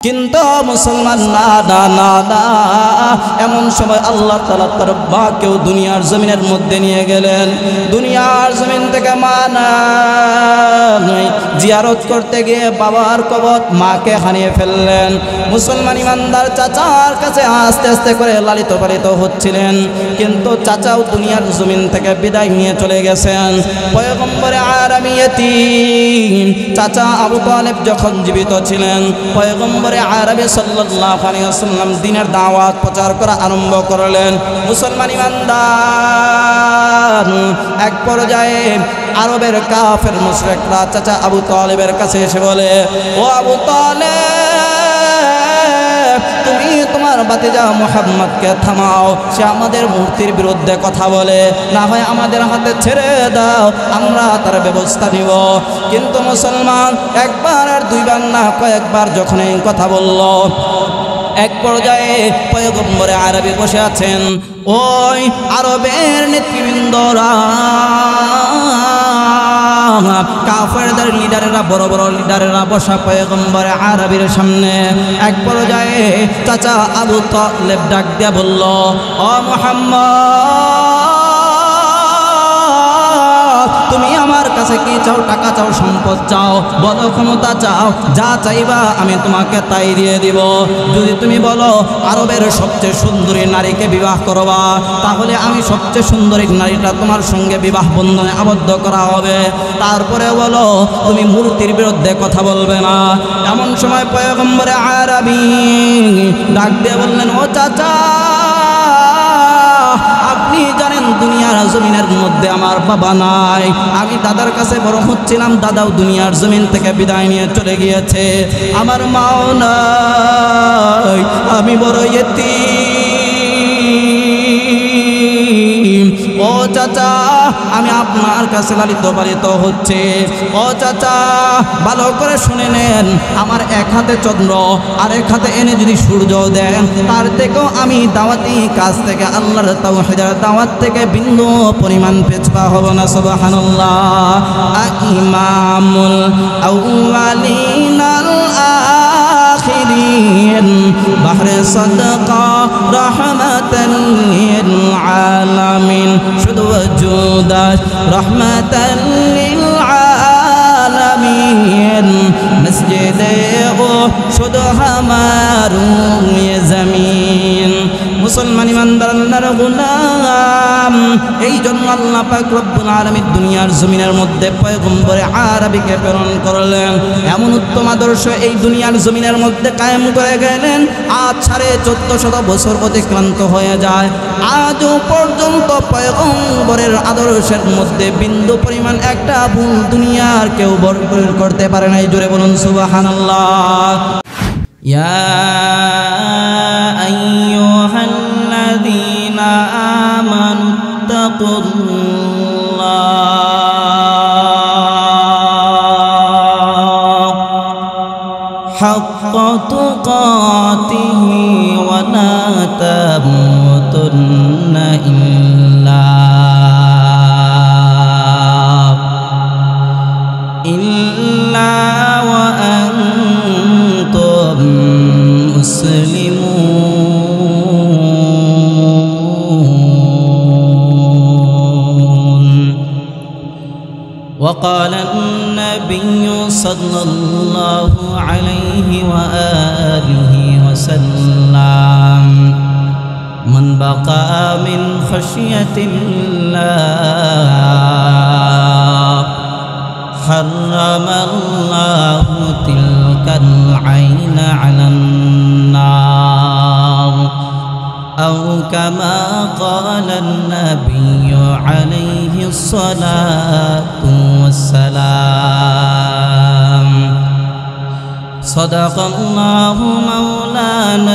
কিন্তু মুসলমান না না না না, এমন সময় আল্লাহ তাআলা তার মাকেও দুনিয়ার জমিনের মধ্যে নিয়ে গেলেন। দুনিয়ার জমিন থেকে মা নাই, জিয়ারত করতে গিয়ে বাবার কবর মাকে হারিয়ে ফেললেন। মুসলমান ইমানদার চাচার কাছে আস্তে আস্তে করে লালিত পালিত হচ্ছিলেন, কিন্তু চাচাও দুনিয়ার জমিন থেকে বিদায় নিয়ে চলে গেছেন। পয়গম্বরে আরামি ইতিম চাচা আবু তালেব যখন জীবিত ছিলেন, পয়গম্বরে আরবি সাল্লাল্লাহু আলাইহি ওয়াসাল্লাম দ্বীনের দাওয়াত প্রচার করা আরম্ভ করলেন। মুসলমান ইমানদার এক পর্যায়ে আরবের কাফের মুশরিকরা চাচা আবু তালেবের কাছে এসে বলে, ও আবু তালেব, তুমি তোমার ভাতিজা মুহাম্মদকে থামাও, সে আমাদের মূর্তির বিরুদ্ধে কথা বলে, না হয় আমাদের হাতে ছেড়ে দাও, আমরা তার ব্যবস্থা নিব। কিন্তু মুসলমান একবার আর দুইবার না, কয়েকবার যখন এই কথা বলল, এক পর্যায়ে পয়গম্বরে আরবি বসে আছেন, ওই আরবের নেতৃবৃন্দরা কাফেরদের লিডারেরা, বড় বড় লিডারেরা বসা পয়গম্বরে আরবির সামনে। এক পর্যায়ে চাচা আবু তালেব ডাক দিয়া বলল, ও মুহাম্মদ, তুমি আমার কাছে কি চাও? টাকা চাও, সম্পদ চাও, বলো, ক্ষমতা চাও, যা চাইবা আমি তোমাকে তাই দিয়ে দিব। যদি তুমি বলো আরবের সবচেয়ে সুন্দরী নারীকে বিবাহ করবা, তাহলে আমি সবচেয়ে সুন্দরী নারীটা তোমার সঙ্গে বিবাহ বন্ধনে আবদ্ধ করা হবে। তারপরে বলো তুমি মূর্তির বিরুদ্ধে কথা বলবে না। এমন সময় পয়গম্বরে আরবি ডাক দিয়ে বললেন, ও চাচা, আপনি জানেন দুনিয়ার জমিনের মধ্যে আমার বাবা নাই, আমি দাদার কাছে বড় হচ্ছিলাম, দাদাও দুনিয়ার জমিন থেকে বিদায় নিয়ে চলে গিয়েছে, আমার মাও নাই, আমি বড় ইতিম। ও চাচা, আমি আপনার কাছে লালিত পালিত হচ্ছে। ও চাচা, ভালো করে শুনে নেন, আমার এক হাতে চন্দ্র আর এক হাতে এনে যদি সূর্য দেন, তার থেকেও আমি দাওয়াতি কাজ থেকে, আল্লাহর তাওহীদের দাওয়াত থেকে বিন্দু পরিমাণ পেছপা হব না। সুবহানাল্লাহ। ইমামুল আউয়ালিন আল আখিরিন বাহরে সাদকা রাহমাতান লিল আলামিন, শুধু ওজুদাত রাহমাতান লিল আলামিন, মসজিদে ও শুধু হামারু ইয়ে জমিন। মুসলমান ইমানদার আল্লাহর গোলাম, এই জন্য আল্লাহ পাক রব্বুল আলামিন দুনিয়ার জমিনের মধ্যে পয়গম্বরে আরবিকে প্রেরণ করলেন। এমন উত্তম আদর্শ এই দুনিয়ার জমিনের মধ্যে কায়েম করে গেলেন। আজ 1450 বছর অতিক্রান্ত হয়ে যায়, আজও পর্যন্ত পয়গম্বরের আদর্শের মধ্যে বিন্দু পরিমাণ একটা ভুল দুনিয়ার কেউ বরকত করতে পারে নাই। জোরে বলুন সুবহানাল্লাহ। ইয়া আইয়ুহাল্লাযীনা আমানু তাকুল্লাহ হাক্কা তুকাতিহি ওয়া লা তামুতুন্না ইল্লা ওয়া আনতুম মুসলিমুন। وقال النبي صلى الله عليه وآله وسلم من بقى من خشية الله حرم الله تلك العين على النار، أو كما قال النبي عليه الصلاة والسلام. صدق الله مولانا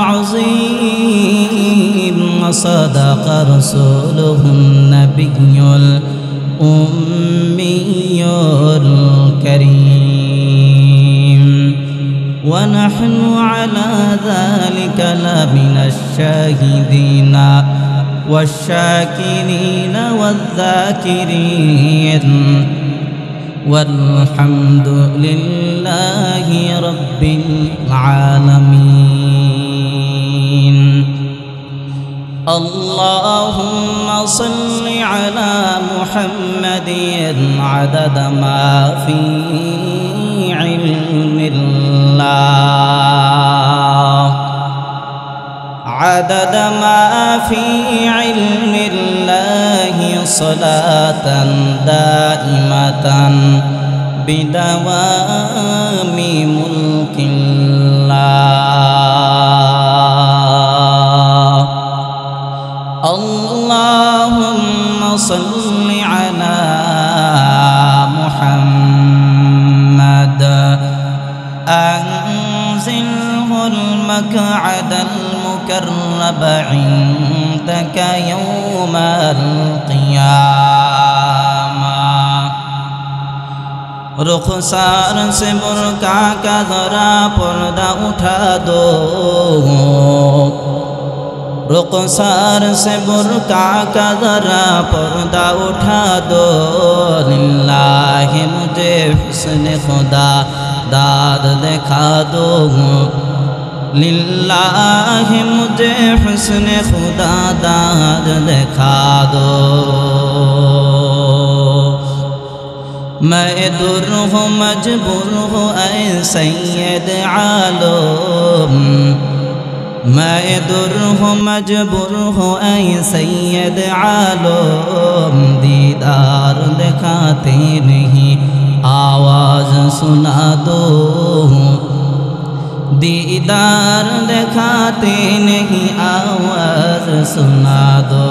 العظيم، وصدق رسوله النبي الأمي الكريم، ونحن على ذلك لمن الشاهدين والشاكرين والذاكرين والحمد لله رب العالمين اللهم صل على محمد عدد ما في علم الله عدد ما في علم الله صلاة دائمة بدوام ملك الله اللهم صل على محمد أنزله المقعد المقرب عندك يوم القيامة رخسار سے برقع کا ذرا پردہ اٹھا دو رخسار سے برقع کا ذرا پردہ اٹھا دو للہ مجھے حسن خدا داد دکھا دو للہ مجھے حسن خدا داد دکھا دو میں در ہوں مجبور ہوں اے سید عالم میں در ہوں مجبور ہوں اے سید عالم دیدار دکھاتے نہیں آواز سنا دو دیدار دکھاتے نہیں آواز سنا دو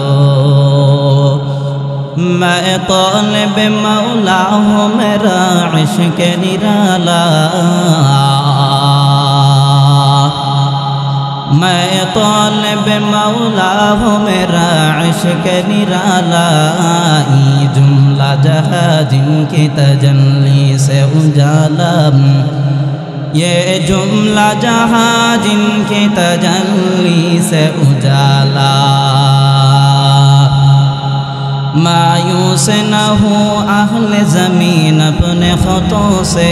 میں طالب مولا ہوں میرا عشق نرالا میں طالب مولا ہوں میرا عشق نرالا یہ جملہ جہاں جن کی تجلی سے اجالا یہ جملہ جہاں جن کی تجلی سے اجالا مایوس نہ ہو اہل زمین اپنے خطوں سے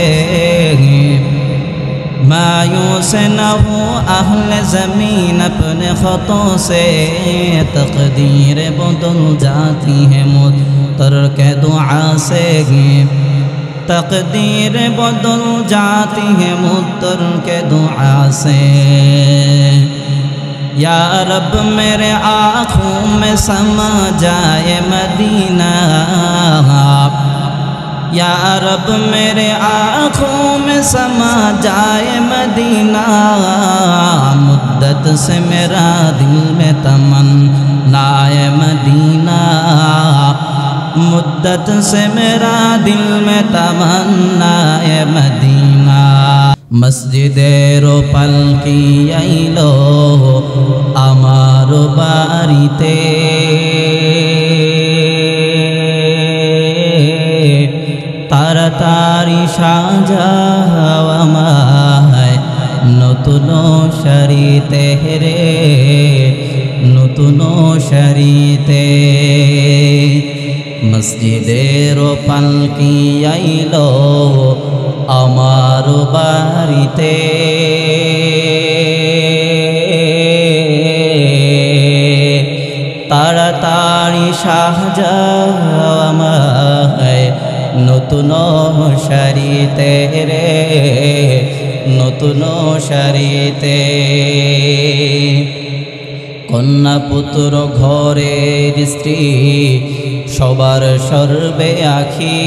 مایوس نہ ہو اہل زمین اپنے خطوں سے تقدیر بدل جاتی ہے مضطر کے دعا سے تقدیر بدل جاتی ہے مضطر کے دعا سے یا رب میرے آنکھوں میں سما جائے مدینہ یا رب میرے آنکھوں میں سما جائے مدینہ مدت سے میرا دل میں تمنا ہے مدینہ مدت سے میرا دل میں تمنا ہے مدینہ مسجد رو پلکی ایلو امارو باریتے তাড়াতাড়ি সাজাও আমায় নতুন শরীতে রে নতুন শরীতে মসজিদের পালকি আইলো আমার বাড়িতে তাড়াতাড়ি সাজাও আমায় নতুন শরীতে রে নতুন শরীতে কন্যা পুত্র ঘরের স্ত্রী সবার সর্বে আখি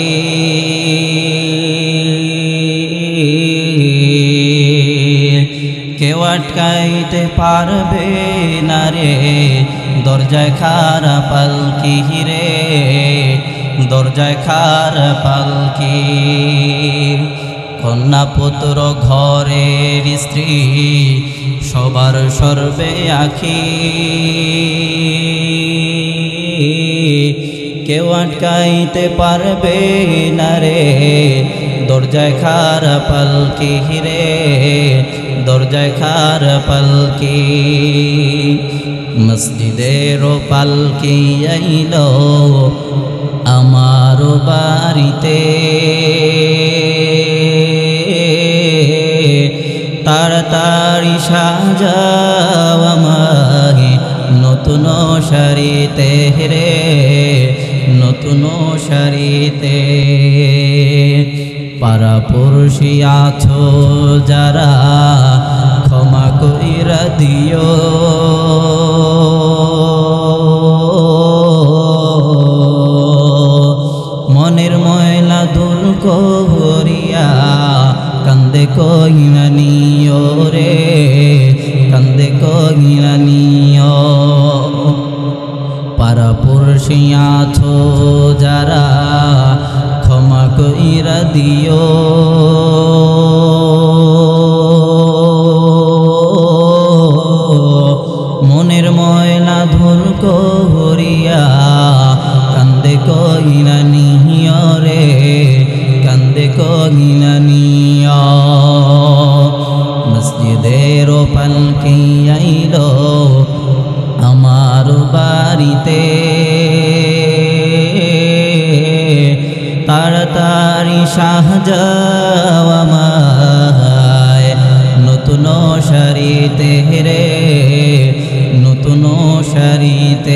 কেউ আটকাইতে পারবে না রে দরজায় খাড়া পালকি রে দরজায় খাড়া পালকি কন্যা পুত্র ঘরের স্ত্রী সবার সর্বে আখি কেউ আটকাইতে পারবে না রে দরজায় খাড়া পালকি রে দরজায় খাড়া পালকি মসজিদের পালকি আইলো আমার বাড়িতে তাড়াতাড়ি সাজাও আমায় নতুন শাড়িতে রে নতুন শাড়িতে পাড়াপড়শি আছো যারা ক্ষমা কইরা দিও মনের ময়লা দূর করিয়া কান্দে কইরা নিও রে কান্দে কইরা নিও পাড়াপড়শি আছো যারা ক্ষমা কইরা দিও মনের ময়লা দূর করিয়া কান্দে কইরা নিও রে কান্দে কইরা নিও মসজিদের পালকি আইলো আমার বাড়িতে তাড়াতাড়ি সাজাও আমায় নতুন শাড়িতে রে নতুন শাড়িতে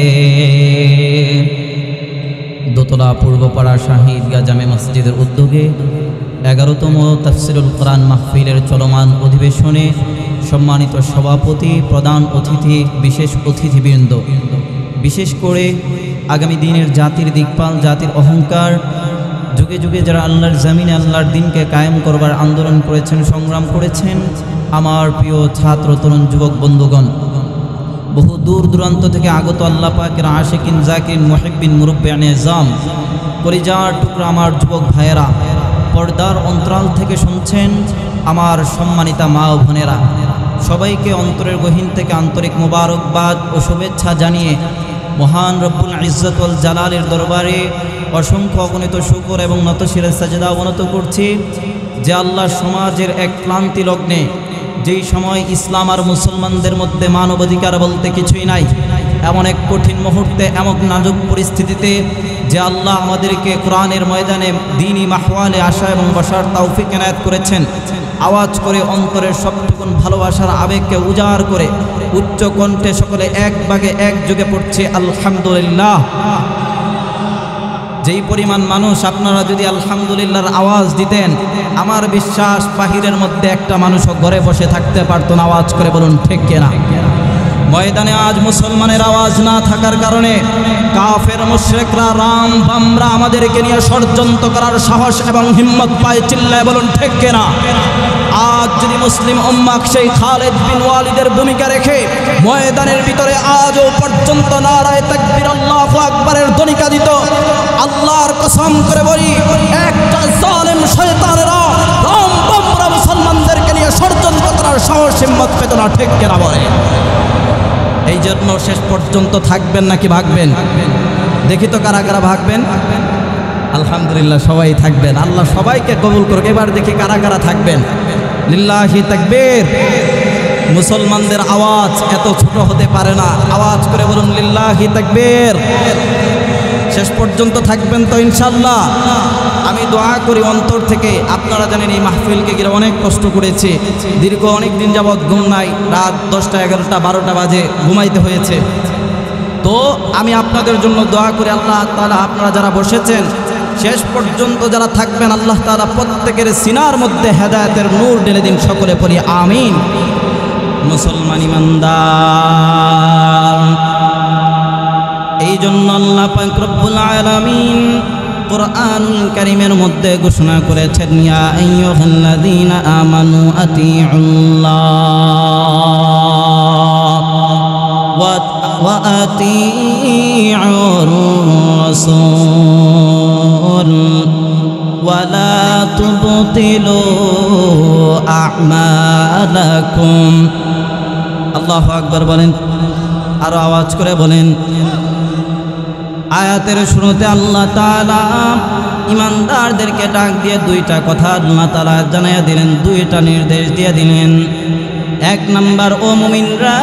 দোতলা পূর্বপাড়া শাহিদগাঁ জামে মসজিদের উদ্যোগে 11তম তাফসিরুল কোরআন মাহফিলের চলমান অধিবেশনে সম্মানিত সভাপতি, প্রধান অতিথি, বিশেষ অতিথিবৃন্দ, বিশেষ করে আগামী দিনের জাতির দিকপাল, জাতির অহংকার, যুগে যুগে যারা আল্লাহর জমিনে আল্লাহর দিনকে কায়েম করবার আন্দোলন করেছেন, সংগ্রাম করেছেন, আমার প্রিয় ছাত্র তরুণ যুবক বন্ধুগণ, বহু দূর দূরান্ত থেকে আগত আল্লাহ পাকের আশিকিন জাকিরিন মুহিব্বিন মুরব্বিয়ানে নিজাম কলিজার টুকরা আমার যুবক ভাইয়েরা, পর্দার অন্তরাল থেকে শুনছেন আমার সম্মানিতা মা ও বোনেরা, সবাইকে অন্তরের গহীন থেকে আন্তরিক মোবারকবাদ ও শুভেচ্ছা জানিয়ে মহান রব্বুল ইজ্জত ওয়াল জালালের দরবারে অসংখ্য অগণিত শুকর এবং নতশিরে সাজদা অবনত করছি যে আল্লাহ সমাজের এক ক্লান্তি লগ্নে, যেই সময় ইসলাম আর মুসলমানদের মধ্যে মানবাধিকার বলতে কিছুই নাই, এমন এক কঠিন মুহূর্তে, এমন নাজুক পরিস্থিতিতে যে আল্লাহ আমাদেরকে কোরআনের ময়দানে দ্বীনি মাহওয়ালে আসা এবং বসার তৌফিক এনায়েত করেছেন, আওয়াজ করে অন্তরের সবটুকুন ভালোবাসার আবেগকে উজাড় করে উচ্চ কণ্ঠে সকলে এক বাগে একযোগে পড়ছে আলহামদুলিল্লাহ। যেই পরিমাণ মানুষ আপনারা যদি আলহামদুলিল্লাহর আওয়াজ দিতেন, আমার বিশ্বাস বাহিরের মধ্যে একটা মানুষও ঘরে বসে থাকতে পারতো না। আওয়াজ করে বলুন ঠিক কিনা? ময়দানে আজ মুসলমানের আওয়াজ না থাকার কারণে কাফের মুশরিকরা, রাম বামরা আমাদেরকে নিয়ে ষড়যন্ত্র করার সাহস এবং হিম্মত পায়। চিল্লায় বলুন ঠিক কিনা? আজ যদি মুসলিম উম্মাহ সেই খালিদ বিন ওয়ালিদের ভূমিকা রেখে ময়দানের ভিতরে আজও পর্যন্ত নারায়ে তাকবীর আল্লাহু আকবারের ধ্বনিকা দিত, আল্লাহর কসম করে বলি একটা জালেম শয়তানেরা রাম বামরা মুসলমানদেরকে নিয়ে ষড়যন্ত্র করার সাহস হিম্মত পেত না। ঠিক কিনা বলে? এই জন্য শেষ পর্যন্ত থাকবেন নাকি ভাগবেন? দেখি তো কারা কারা ভাগবেন। আলহামদুলিল্লাহ সবাই থাকবেন। আল্লাহ সবাইকে কবুল করুক। এবার দেখি কারা কারা থাকবেন। লিল্লাহি তাকবীর। মুসলমানদের আওয়াজ এত ছোট হতে পারে না। আওয়াজ করে বলুন লিল্লাহি তাকবীর। শেষ পর্যন্ত থাকবেন তো ইনশাআল্লাহ? আমি দোয়া করি অন্তর থেকে। আপনারা জানেন এই মাহফিলকে ঘিরে অনেক কষ্ট করেছে, দীর্ঘ অনেক দিন যাবৎ ঘুম নাই, রাত 10টা 11টা 12টা বাজে ঘুমাইতে হয়েছে। তো আমি আপনাদের জন্য দোয়া করি আল্লাহ তাআলা আপনারা যারা বসেছেন শেষ পর্যন্ত যারা থাকবেন, আল্লাহ তাআলা প্রত্যেকের সিনার মধ্যে হেদায়েতের নূর ঢেলে দিন। সকলে পড়ি আমিন। মুসলমান ইমানদার, এই জন্য আল্লাহ পাক রব্বুল আলামিন কুরআনুল কারীমের মধ্যে ঘোষণা করেছেন, ইয়া আইয়ুহাল্লাযীনা আমানু আতিউল্লাহ ওয়া আতিউর রাসূল ওয়া লা তুবতিলু আমালাকুম। আল্লাহু আকবার বলেন, আরো আওয়াজ করে বলেন। আয়াতের শুরুতে আল্লাহ তাআলা ইমানদারদেরকে ডাক দিয়ে দুইটা কথা আল্লাহ তাআলা জানাইয়া দিলেন, দুইটা নির্দেশ দিয়ে দিলেন। এক নাম্বার, ও মুমিনরা,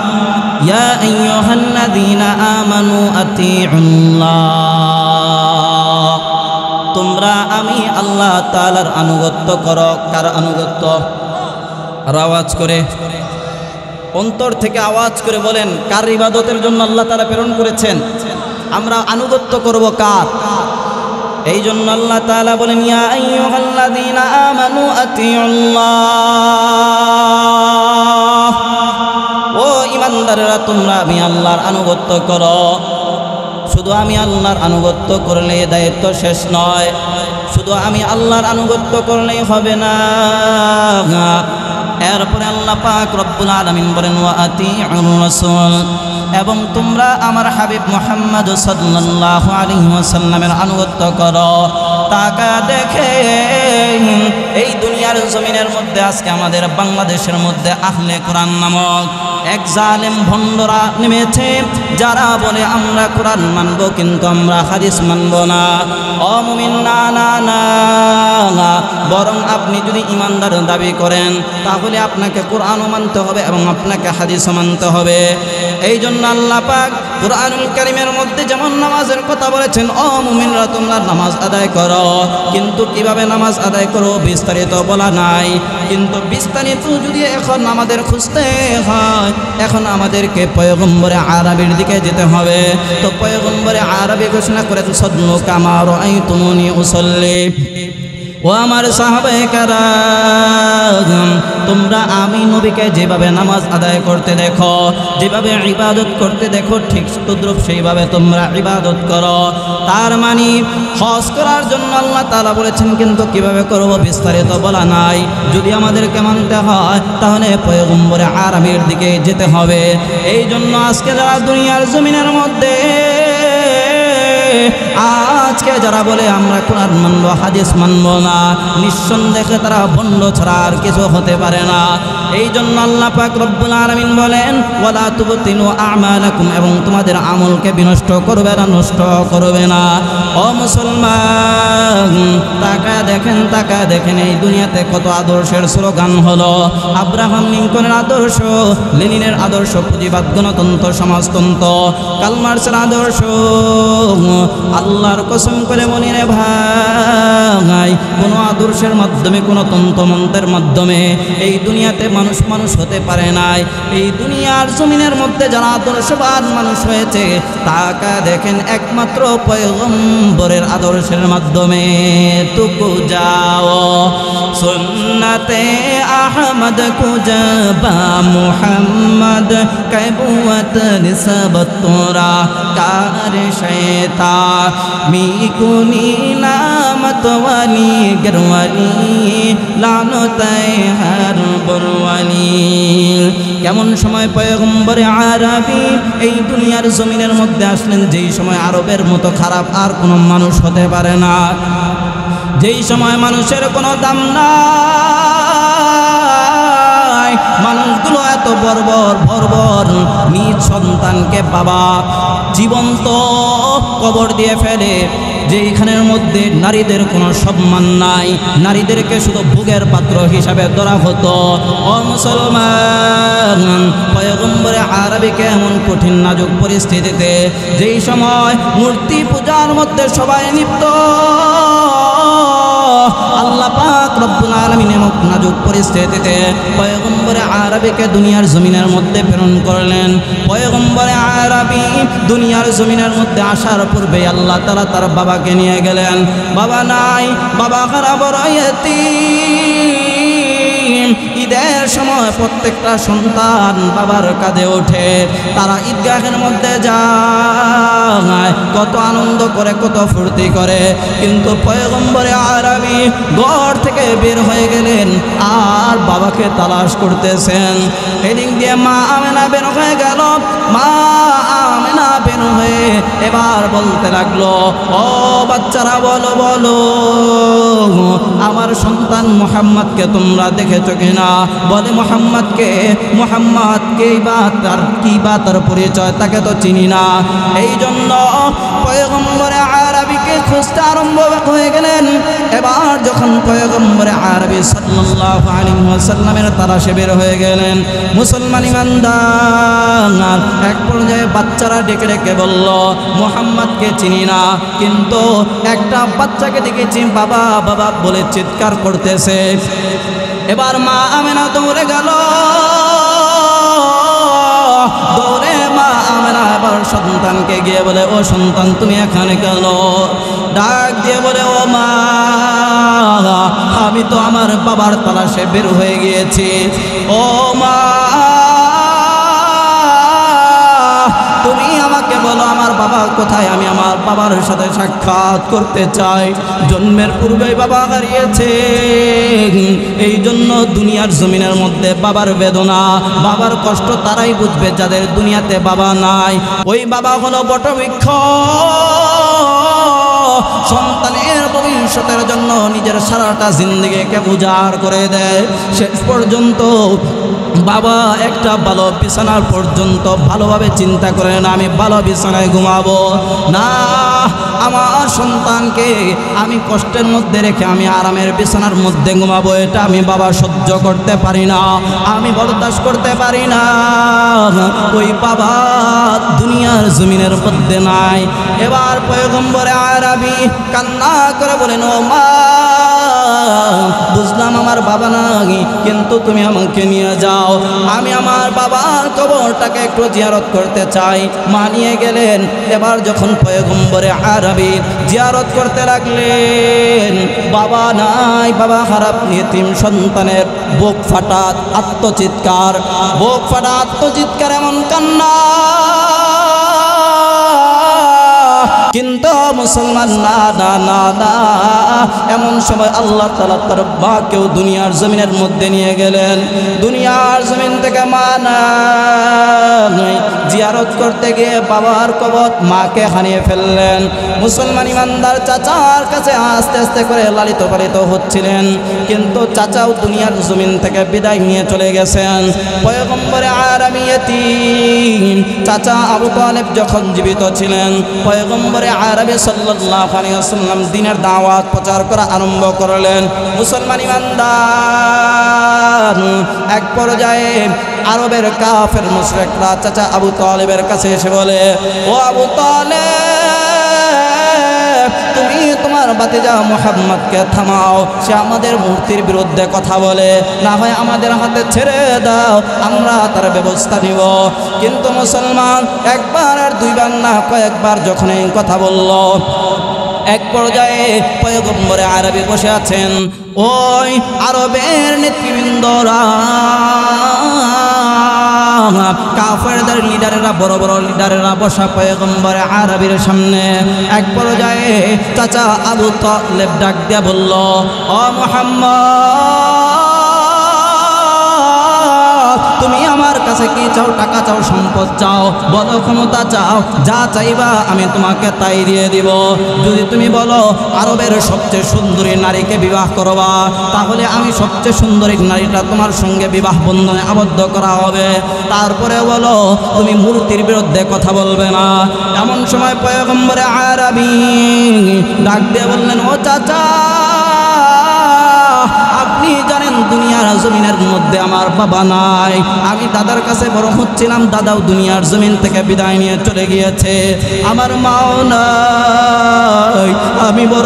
ইয়া আইয়ুহাল্লাযীনা আমানু আতিউল্লাহ তোমরা আমি আল্লাহ তাআলার আনুগত্য করো। কার আনুগত্য? আর আওয়াজ করে, অন্তর থেকে আওয়াজ করে বলেন, কার ইবাদতের জন্য আল্লাহ তাআলা প্রেরণ করেছেন? আমরা আনুগত্য করব কার? এই জন্য আল্লাহ তাআলা বলেন, ইয়া আইয়ুহাল্লাযীনা আমানু আতিউল্লাহ, ও ঈমানদাররা তোমরা আমি আল্লাহর আনুগত্য করো। শুধু আমি আল্লাহর আনুগত্য করলে দায়িত্ব শেষ নয়, শুধু আমি আল্লাহর আনুগত্য করলেই হবে না। এরপরে আল্লাহ পাক রব্বুল আলামিন বলেন, ওয়া আতিউর রাসূল, এবং তোমরা আমার হাবিব মুহাম্মদ সাল্লাল্লাহু আলাইহি ওয়াসাল্লামের আনুগত্য করো। তাকা দেখে এই দুনিয়ার জমিনের মধ্যে আজকে আমাদের বাংলাদেশের মধ্যে আহলে কোরআন নামক এক জালেম ভণ্ডরা নেমেছে, যারা বলে আমরা কোরআন মানব কিন্তু আমরা হাদিস মানব না। ও মুমিন, না না না, বরং আপনি যদি ঈমানদার দাবি করেন তাহলে আপনাকে কোরআনও মানতে হবে এবং আপনাকে হাদিসও মানতে হবে। এই জন্য আল্লাহ পাক কুরআনুল কারীমের মধ্যে যেমন নামাজের কথা বলেছেন, ও মুমিনরা তোমরা নামাজ আদায় করো, কিন্তু কিভাবে নামাজ আদায় করো বিস্তারিত বলা নাই। কিন্তু বিস্তারিত যদি এখন আমাদের খুঁজতে হয়, এখন আমাদেরকে পয়গম্বরে আরবির দিকে যেতে হবে। তো পয়গম্বরে আরবি ঘোষণা করেন, সাল্লু কামা রাআইতুমুনি উসাল্লি। ও আমার সাহাবায়ে কেরাম, তোমরা আমি নবীকে যেভাবে নামাজ আদায় করতে দেখো, যেভাবে ইবাদত করতে দেখো, ঠিক তদ্রূপ সেইভাবে তোমরা ইবাদত করো। তার মানে হজ করার জন্য আল্লাহ তাআলা বলেছেন, কিন্তু কিভাবে করব বিস্তারিত বলা নাই। যদি আমাদেরকে মানতে হয় তাহলে পয়গম্বরে আরবির দিকে যেতে হবে। এই জন্য আজকে যারা দুনিয়ার জমিনের মধ্যে আজকে যারা বলে আমরা কোরআন মানব হাদিস মানব না, নিঃসন্দেহে তারা ভণ্ড ছাড়া আর কিছু হতে পারে না। এই জন্য আল্লাহ পাক রব্বুল আলামিন বলেন, ওয়ালা তুবতিলু আমালাকুম, এবং তোমাদের আমলকে বিনষ্ট করবে না, নষ্ট করবে না। ও মুসলমান, তাকায় দেখেন এই দুনিয়াতে কত আদর্শের স্লোগান হলো। আব্রাহাম লিঙ্কনের আদর্শ, লেনিনের আদর্শ, পুঁজিবাদ গণতন্ত্র সমাজতন্ত্র, কার্ল মার্ক্সের আদর্শ। আল্লাহর কসম করে বলি রে ভাই, কোনো আদর্শের মাধ্যমে, কোনো তন্ত্রমন্ত্রের মাধ্যমে এই দুনিয়াতে মানুষ হতে পারে নাই। এই দুনিয়ার জমিনের মধ্যে যারা আদর্শবান মানুষ হয়েছে, তাকে দেখেন একমাত্র পয়গম্বরের আদর্শের মাধ্যমে। তুকু যাও সুন্নতে আহমদ কুজবা মুহাম্মদ কবুয়ত নিসবত তোরা কার শয়তা মিকুনি নামত ওয়ালি গরওয়ালি লানতায়ে হর বরওয়ালি। কেমন সময় পয়গম্বরে আরবি এই দুনিয়ার জমিনের মধ্যে আসলেন, যেই সময় আরবের মতো খারাপ আর কোনো মানুষ হতে পারে না, যেই সময় মানুষের কোনো দাম নাই। মানুষগুলো এত বর্বর, নিজ সন্তানকে বাবা জীবন্ত কবর দিয়ে ফেলে, যেইখানের মধ্যে নারীদের কোনো সম্মান নাই, নারীদেরকে শুধু ভোগের পাত্র হিসাবে ধরা হতো। ও মুসলমান, পয়গম্বরে আরবিকে এমন কঠিন নাজুক পরিস্থিতিতে, যেই সময় মূর্তি পূজার মধ্যে সবাই লিপ্ত, আল্লাহ পাক রব্বুল আলামিন এমন নাজুক পরিস্থিতিতে পয়গম্বরে আরবিকে দুনিয়ার জমিনের মধ্যে প্রেরণ করলেন। পয়গম্বরে আরবি দুনিয়ার জমিনের মধ্যে আসার পূর্বে আল্লাহ তাআলা তার বাবাকে নিয়ে গেলেন। বাবা নাই, বাবা খারাপ, বড় ইয়তীম। ঈদের সময় প্রত্যেকটা সন্তান বাবার কাঁধে ওঠে, তারা ঈদগাহের মধ্যে যায়, কত আনন্দ করে, কত ফুর্তি করে। কিন্তু পয়গম্বরে আরবি ঘর থেকে বের হয়ে গেলেন আর বাবাকে তালাশ করতেছেন। এদিক দিয়ে মা আমেনা বের হয়ে গেল, মা আমেনা বের হয়ে এবার বলতে লাগলো, ও বাচ্চারা বলো, আমার সন্তান মুহাম্মদকে তোমরা দেখে দেখেছো কিনা? বলে মুহাম্মদকে কি বা তার পরিচয়, তাকে তো চিনি না। এই জন্য পয়গম্বরে আরবিকে খুঁজতে আরম্ভ হয়ে গেলেন। এবার যখন পয়গম্বরে আরবি সাল্লাল্লাহু আলাইহি ওয়াসাল্লামের তালাশে বের হয়ে গেলেন, মুসলমান ইমানদার এক পর্যায়ে বাচ্চারা ডেকে ডেকে বলল, মুহাম্মদকে চিনি না, কিন্তু একটা বাচ্চাকে দেখেছি বাবা বাবা বলে চিৎকার করতেছে। এবার মা আমেনা দৌড়ে গেল, দৌড়ে মা আমেনা এবার সন্তানকে গিয়ে বলে, ও সন্তান তুমি এখানে কেন? ডাক দিয়ে বলে, ও মা, আমি তো আমার বাবার তালাশে বের হয়ে গিয়েছি। ও মা, তুমি আমাকে বলো আমার বাবা কোথায়, আমি আমার বাবার সাথে সাক্ষাৎ করতে চাই। জন্মের পূর্বেই বাবা হারিয়েছে, এই জন্য দুনিয়ার জমিনের মধ্যে বাবার বেদনা, বাবার কষ্ট তারাই বুঝবে যাদের দুনিয়াতে বাবা নাই। ওই বাবা হলো বটবৃক্ষ, সন্তানের ভবিষ্যতের জন্য নিজের সারাটা জিন্দেগিকে উজাড় করে দেয়। শেষ পর্যন্ত বাবা একটা ভালো বিছানার পর্যন্ত ভালোভাবে চিন্তা করে না, আমি ভালো বিছানায় ঘুমাবো না, আমার সন্তানকে আমি কষ্টের মধ্যে রেখে আমি আরামের বিছানার মধ্যে ঘুমাবো, এটা আমি বাবা সহ্য করতে পারি না, আমি বরদাস্ত করতে পারি না। ওই বাবা দুনিয়ার জমিনের মধ্যে নাই। এবার পয়গম্বরে আরবি কান্না করে বলেন, ও মা, বুঝলাম আমার বাবা নাই, কিন্তু তুমি আমাকে নিয়ে যাও, আমি আমার বাবার কবরটাকে একটু জিয়ারত করতে চাই। মা নিয়ে গেলেন। এবার যখন পয়গম্বরে আরবি জিয়ারত করতে লাগলেন, বাবা নাই, বাবা খারাপ, ইতিম সন্তানের বুক ফাটা আত্মচিৎকার, বুক ফাটা আত্মচিৎকার, এমন কান্না। কিন্তু মুসলমান না না না না, এমন সময় আল্লাহ তাআলা তার মাকেও দুনিয়ার জমিনের মধ্যে নিয়ে গেলেন। দুনিয়ার জমিন থেকে মা নাই, জিয়ারত করতে গিয়ে বাবার কবর মাকে হারিয়ে ফেললেন। মুসলমান ইমানদার চাচার কাছে আস্তে আস্তে করে লালিত পালিত হচ্ছিলেন, কিন্তু চাচাও দুনিয়ার জমিন থেকে বিদায় নিয়ে চলে গেছেন। পয়গম্বরে আরবি ইতিম চাচা আবু তালেব যখন জীবিত ছিলেন, পয়গম্বরে আরবি সাল্লাল্লাহু আলাইহি ওয়াসাল্লাম দ্বীনের দাওয়াত প্রচার করা আরম্ভ করলেন। মুসলমান ইমানদার এক পর্যায়ে আরবের কাফের মুশরিকরা চাচা আবু তালেবের কাছে এসে বলে, ও আবু তালেব, তুমি তোমার ভাতিজা মুহাম্মদকে থামাও, সে আমাদের মূর্তির বিরুদ্ধে কথা বলে, না হয় আমাদের হাতে ছেড়ে দাও, আমরা তার ব্যবস্থা নিব। কিন্তু মুসলমান একবার আর দুইবার না, কয়েকবার যখন এই কথা বলল, এক পর্যায়ে পয়গম্বরে আরবি বসে আছেন, ওই আরবের নেতৃবৃন্দরা, কাফেরদের লিডারেরা, বড় বড় লিডারেরা বসা পয়গম্বরে আরবির সামনে। এক পর্যায়ে চাচা আবু তালেব ডাক দিয়া বলল, ও মুহাম্মদ, তুমি আমার কাছে কি চাও? টাকা চাও, সম্পদ চাও, বলো, ক্ষমতা চাও, যা চাইবা আমি তোমাকে তাই দিয়ে দিব। যদি তুমি বলো আরবের সবচেয়ে সুন্দরী নারীকে বিবাহ করবা, তাহলে আমি সবচেয়ে সুন্দরী নারীটা তোমার সঙ্গে বিবাহ বন্ধনে আবদ্ধ করা হবে। তারপরে বলো তুমি মূর্তির বিরুদ্ধে কথা বলবে না। এমন সময় পয়গম্বরে আরবি ডাক দিয়ে বললেন, ও চাচা, আপনি জানেন দুনিয়ার জমিনের মধ্যে আমার বাবা নাই, আমি দাদার কাছে বড় হচ্ছিলাম, দাদাও দুনিয়ার জমিন থেকে বিদায় নিয়ে চলে গিয়েছে, আমার মাও নাই, আমি বড়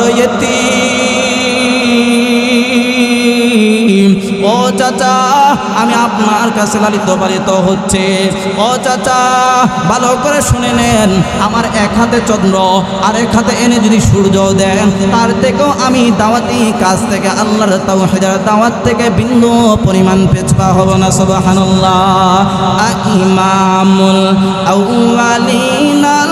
ইতিম। ও চাচা, আমি আপনার কাছে লালিত পালিত হচ্ছে। ও চাচা, ভালো করে শুনে নেন, আমার এক হাতে চন্দ্র আর এক হাতে এনে যদি সূর্য দেন, তার থেকেও আমি দাওয়াতি কাজ থেকে, আল্লাহর তাওহীদের দাওয়াত থেকে বিন্দু পরিমাণ পেছপা হব না। সুবহানাল্লাহ। ইমামুল আউয়ালিন আল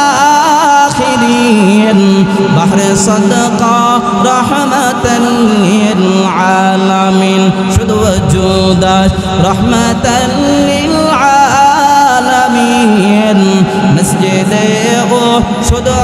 আখিরিন, বাহরে সাদকা রাহমাতাল লিল আলামিন, শুধু ওজুদাত রাহমাতাল লিল আলামিন, মসজিদে ও শুধু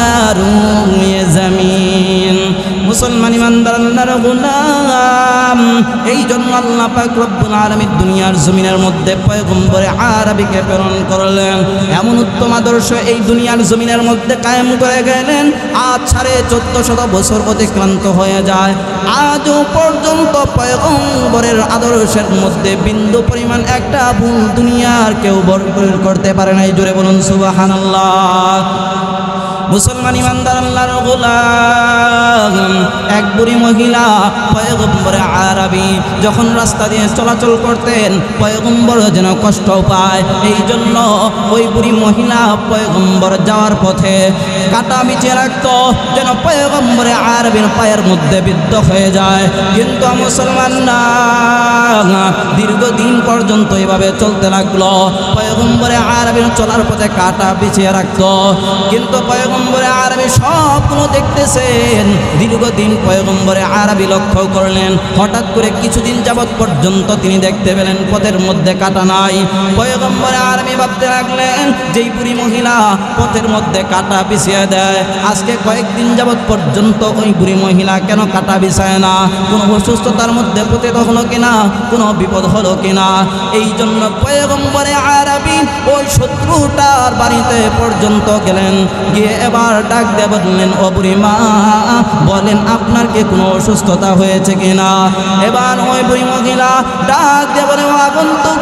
হামারু ইয়ে জমিন। মুসলমান ইমানদার আল্লাহর গোলাম, এই জন্য আল্লাহ পাক রব্বুল আলামিন দুনিয়ার জমিনের মধ্যে পয়গম্বরে আরবিকে প্রেরণ করলেন। এমন উত্তম আদর্শ এই দুনিয়ার জমিনের মধ্যে কায়েম করে গেলেন। আজ 1450 বছর অতিক্রান্ত হয়ে যায়, আজও পর্যন্ত পয়গম্বরের আদর্শের মধ্যে বিন্দু পরিমাণ একটা ভুল দুনিয়ার কেউ বর্জন করতে পারে নাই। জোরে বলুন সুবহানাল্লাহ। মুসলমান ইমানদার আল্লাহর গোলাম, এক বুড়ি মহিলা পয়গম্বরে আরবি যখন রাস্তা দিয়ে চলাচল করতেন, পয়গম্বর যেন কষ্ট পায়, এই জন্য ওই বুড়ি মহিলা পয়গম্বর যাওয়ার পথে কাটা বিছিয়ে রাখত যেন পয়গম্বরে আরবির পায়ের মধ্যে বিদ্ধ হয়ে যায়। কিন্তু মুসলমান না, দীর্ঘদিন পর্যন্ত এভাবে চলতে লাগলো। পয়গম্বরে আরবির চলার পথে কাটা বিছিয়ে রাখত, কিন্তু পয়গম্বরে আরবি সবগুলো দেখতেছেন। দীর্ঘদিন পয়গম্বরে আরবি লক্ষ্য করলেন, হঠাৎ করে কিছুদিন যাবৎ পর্যন্ত তিনি দেখতে পেলেন পথের মধ্যে কাটা নাই। পয়গম্বরে আরবি ভাবতে লাগলেন, যেই বুড়ি মহিলা পথের মধ্যে কাটা বিছিয়ে দেয়, আজকে কয়েকদিন যাবৎ পর্যন্ত ওই বুড়ি মহিলা কেন কাটা বিছায় না? কোনো অসুস্থতার মধ্যে পতিত হলো কিনা, কোনো বিপদ হলো কিনা? এই জন্য পয়গম্বরে আরবি ওই শত্রুটার বাড়িতে পর্যন্ত গেলেন, গিয়ে এবার ডাক দিয়ে বললেন, ও বুড়ি মা, বলেন আপনার কি কোনো অসুস্থতা হয়েছে কিনা? এবার ওই বুড়ি মহিলা ডাক দিয়ে বলে, আগন্তুক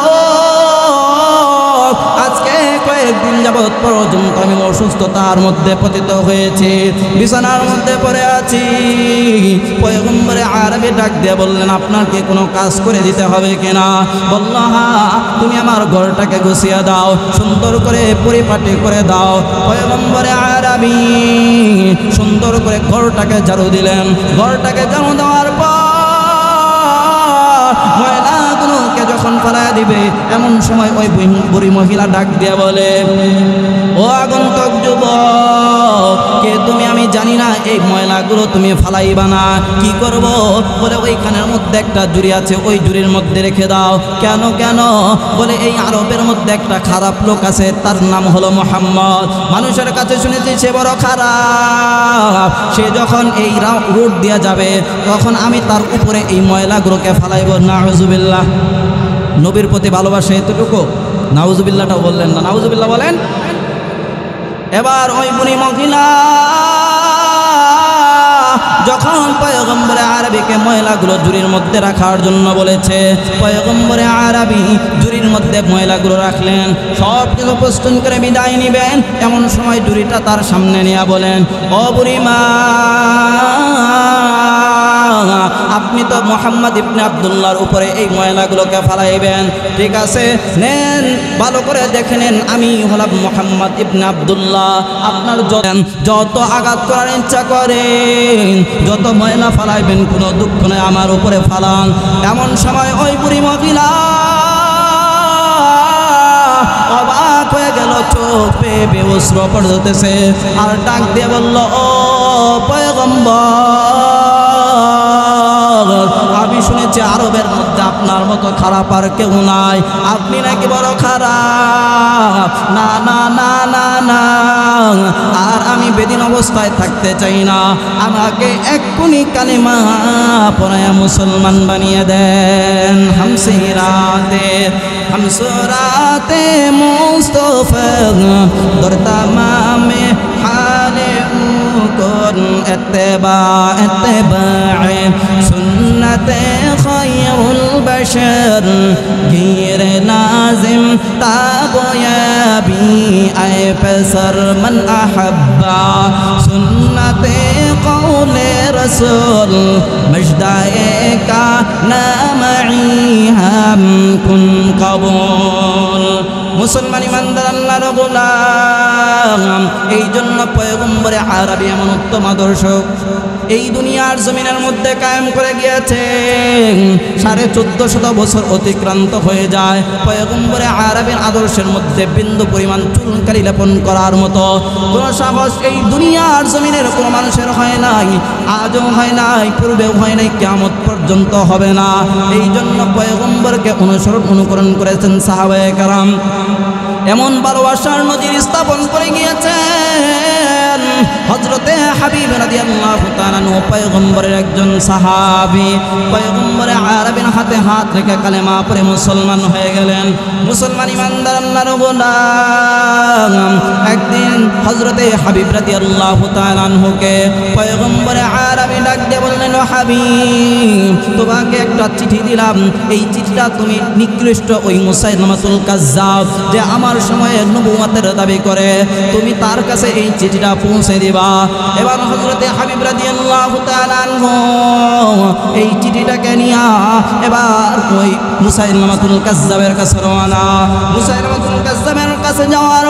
যুবক, আজকে কয়েকদিন যাবৎ পর্যন্ত আমি অসুস্থতার মধ্যে পতিত হয়েছি, বিছানার মধ্যে পড়ে আছি। পয়গম্বরে আরবি ডাক দিয়ে বললেন, আপনার কি কোনো কাজ করে দিতে হবে কিনা? বলল, হ্যাঁ, তুমি আমার ঘরটাকে গুছিয়ে দাও, সুন্দর করে পরিপাটি করে দাও। পয়গম্বরে আরবি সুন্দর করে ঘরটাকে ঝাড়ু দিলেন। ঘরটাকে ঝাড়ু দেওয়ার পর ময়লাগুলোকে যখন ফেলায় দিবে, এমন সময় ওই বুড়ি মহিলা ডাক দিয়ে বলে, ও আগন্তুক যুবক, কে তুমি? আমি জানি না, এই ময়লাগুলো তুমি ফালাইবা না, কি করব? বলে, ওইখানের মধ্যে একটা জুড়ি আছে, ওই জুড়ির মধ্যে রেখে দাও। কেন কেন? বলে, এই আরবের মধ্যে একটা খারাপ লোক আছে, তার নাম হলো মুহাম্মদ। মানুষের কাছে শুনেছি সে বড় খারাপ, সে যখন এই রোড দিয়ে যাবে তখন আমি তার উপরে এই ময়লাগুলোকে ফালাইব। নাউজুবিল্লাহ। নবীর প্রতি ভালোবাসা এতটুকু? নাউজুবিল্লাহটাও বললেন না। নাউজুবিল্লাহ বলেন। এবার ওই বুড়ি মহিলা যখন পয়গম্বরে আরবিকে ময়লাগুলো জুড়ির মধ্যে রাখার জন্য বলেছে, পয়গম্বরে আরবি জুড়ির মধ্যে ময়লাগুলো রাখলেন। সব কিছু প্রস্তুত করে বিদায় নিবেন, এমন সময় জুড়িটা তার সামনে নিয়ে বলেন, ও বুড়ি মা, আপনি তো মুহাম্মদ ইবনে আব্দুল্লাহর উপরে এই ময়লাগুলোকে ফালাইবেন, ঠিক আছে, নেন, ভালো করে দেখে নেন, আমি হলাম মুহাম্মদ ইবনে আব্দুল্লাহ। আপনার যত আঘাত করার ইচ্ছা করেন, যত ময়লা ফালাইবেন, কোনো দুঃখ নেই, আমার উপরে ফালান। এমন সময় ওই বুড়ি মহিলা অবাক হয়ে গেল, চোখ বেয়ে অশ্রু পড়তেছে, আর ডাক দিয়ে বলল, ও পয়গম্বর, আমি শুনেছি আরবের মধ্যে আপনার মতো খারাপ আর কেউ নাই, আপনি নাকি বড় খারাপ। না না না না না, আর আমি বেদিন অবস্থায় থাকতে চাই না, আমাকে এক্ষুনি কালিমা পড়ায়া মুসলমান বানিয়ে দেন। হামসরাতে মুস্তফা দরতামামে হালে কোন ইত্তেবায়ে সুন্নতে খায়রুল বশর গীর নাজিম তাবয়াবি আয় পসর মান আহাব্বা সুন্নতে কওলে রসুল মজদায়ে কা নামঈ হাম কুন কবুল। মুসলমান ইমানদার আল্লাহর গোলাম, এই জন্য পয়গম্বরে আরবি এমন উত্তম আদর্শ এই দুনিয়ার জমিনের মধ্যে কায়েম করে গিয়েছে। 1450 বছর অতিক্রান্ত হয়ে যায়, পয়গম্বরে আরবির আদর্শের মধ্যে বিন্দু পরিমাণ চুলকালি লেপন করার মতো কোনো সাহস এই দুনিয়ার জমিনের কোনো মানুষের হয় নাই, আজও হয় নাই, পূর্বেও হয় নাই, কিয়ামত পর্যন্ত হবে না। এই জন্য পয়গম্বরকে অনুকরণ করেছেন সাহাবায়ে কেরাম, এমন ভালোবাসার নজির স্থাপন করে গিয়েছেন। হযরতে হাবিব রাদিয়াল্লাহু তাআলা আনহু পয়গম্বরের একজন সাহাবী, পয়গম্বরে আরবির হাতে হাত রেখে কালেমা পড়ে মুসলমান হয়ে গেলেন। মুসলমান ইমানদার আল্লাহর গোলাম। একদিন হযরতে হাবিব রাদিয়াল্লাহু তাআলা আনহুকে পয়গম্বরে আরবি ডাক দিয়ে বললেন, ও হাবিব, তোমাকে একটা চিঠি দিলাম, এই চিঠিটা তুমি নিকৃষ্ট ওই মুসাইলামাতুল কাজ্জাব যে আমার সময়ে নবুয়তের দাবি করে, তুমি তার কাছে এই চিঠিটা পৌঁছে দিবা। এবার হযরতে হাবিব রাদিয়াল্লাহু তাআলা আনহু এই চিঠিটাকে নিয়ে এবার ওই মুসাইলামাতুল কাজ্জাবের কাছে রওনা। মুসাইলামাতুল কাজ্জাবের কাছে যাওয়ার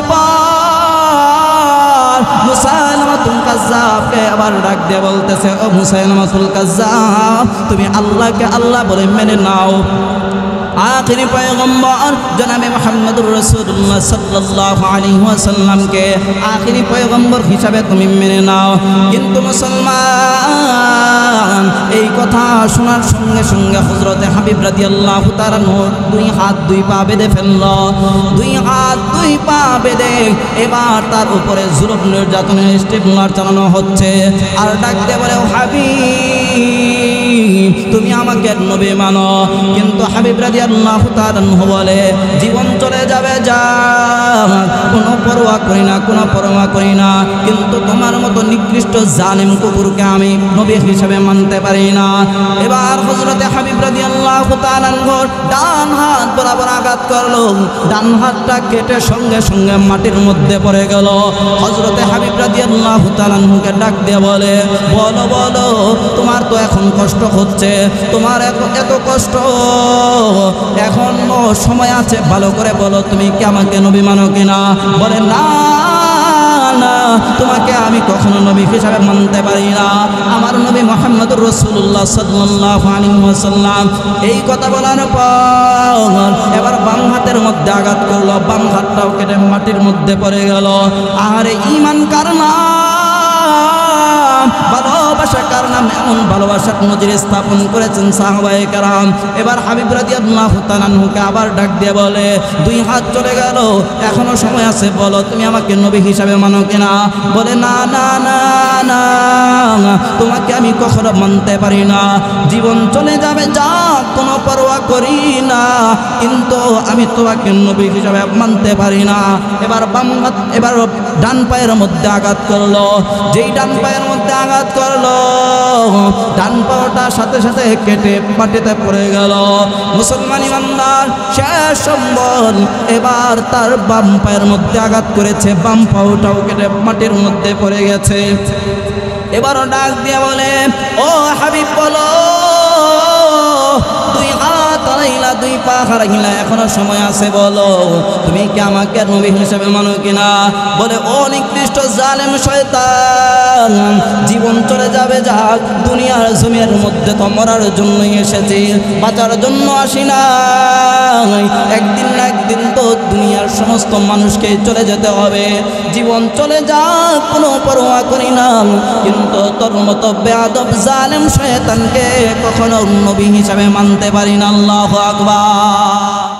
পর মুসাইলামাতুল কাজ্জাবকে আবার ডাক দিয়ে বলতেছে, ও মুসাইলামাতুল কাজ্জাব, তুমি আল্লাহকে আল্লাহ বলে মেনে নাও। আখিরি পয়গম্বর জনাবে মুহাম্মদুর রাসূলুল্লাহ সাল্লাল্লাহু আলাইহি ওয়াসাল্লামকে আখিরি পয়গম্বর হিসাবে তুমি মেনে নাও। কিন্তু মুসলমান এই কথা শোনার সঙ্গে সঙ্গে হযরতে হাবিব রাদিয়াল্লাহু তাআলা দুই হাত দুই পা বেঁধে ফেলল। দুই হাত দুই পা বেঁধে এবার তার উপরে জুলুম নির্যাতনের স্টিমলার চালানো হচ্ছে। আর ডাকতে বলে, ও হাবিব, তুমি আমাকে নবী মানো। কিন্তু হাবিব রাদিয়াল্লাহু তাআলা আনহু বলে, জীবন চলে যাবে যা, কোনো পরোয়া করি না, কোনো পরোয়া করি না, কিন্তু তোমার মতো নিকৃষ্ট জালিম কুকুরকে আমি নবী হিসেবে মানতে পারি না। এবার হযরতে হাবিব রাদিয়াল্লাহু তাআলা আনহু ডান হাত বরাবর আঘাত করলো, ডান হাতটা কেটে সঙ্গে সঙ্গে মাটির মধ্যে পড়ে গেল। হযরতে হাবিব রাদিয়াল্লাহু তাআলা আনহুকে ডাক দিয়ে বলে, বলো বলো, তোমার তো এখন কষ্ট হচ্ছে, তোমার এত কষ্ট, এখন সময় আছে, ভালো করে বলো তুমি কি আমাকে নবী মানো কিনা। বলে, না না, তোমাকে আমি কখনো নবী হিসাবে মানতে পারি না, আমার নবী মুহাম্মদুর রাসূলুল্লাহ সাল্লাল্লাহু আলাইহি ওয়াসাল্লাম। এই কথা বলার পর এবার বাম হাতের মধ্যে আঘাত করলো, বাম হাতটাও কেটে মাটির মধ্যে পড়ে গেল। আরে ঈমান কার নাম, ভালোবাসা কার নাম, এমন ভালোবাসার নজির স্থাপন করেছেন সাহাবায়ে কেরাম। এবার হাবিব রাদিয়াল্লাহু তাআলা আনহুকে আবার ডাক দিয়ে বলে, দুই হাত চলে গেল, এখনো সময় আছে, বলো তুমি আমাকে নবী হিসাবে মানো কিনা। বলে, না না না না, তোমাকে আমি কখনো মানতে পারি না, জীবন চলে যাবে যা, কোনো পরোয়া করি না, কিন্তু আমি তোমাকে নবী হিসাবে মানতে পারি না। এবার বাম হাত, এবার ডান পায়ের মধ্যে আঘাত করলো। যেই ডান পায়ের মধ্যে আঘাত করলো, ডান পাওয়াটা সাথে সাথে কেটে মাটিতে পড়ে গেল। মুসলমান ইমানদার শেষ সম্বল এবার তার বাম পায়ের মধ্যে আঘাত করেছে, বাম পাওটাও কেটে মাটির মধ্যে পড়ে গেছে। এবারও ডাক দিয়ে বলে, ও হাবিব বলো, দুই হাত হারাইলা, দুই পা হারাইলা, এখনো সময় আছে, বলো তুমি কি আমাকে নবী হিসেবে মানো কিনা। বলে, ও নিকৃষ্ট জালেম শয়তান, জীবন চলে যাবে যাক, দুনিয়ার জমির মধ্যে তো মরার জন্যই এসেছি, বাঁচার জন্য আসি না। একদিন না একদিন তো দুনিয়ার সমস্ত মানুষকে চলে যেতে হবে, জীবন চলে যাক, কোনো পরোয়া করি না, কিন্তু তোর মতো বেয়াদব জালেম শয়তানকে কখনো নবী হিসাবে মানতে পারি না। আল্লাহু আকবার।